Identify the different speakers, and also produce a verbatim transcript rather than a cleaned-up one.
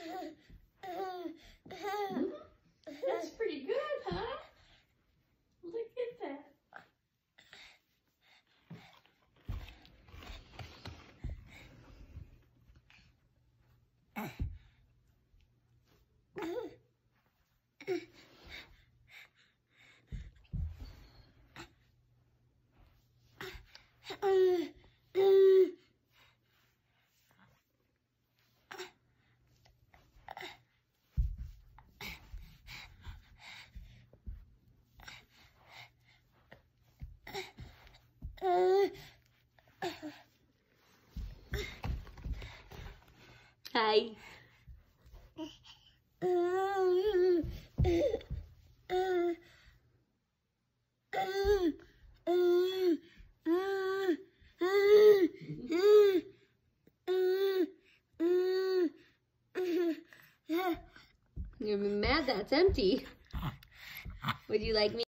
Speaker 1: That's pretty good, huh? Look at that. Hi. You're mad that's empty. Would you like me?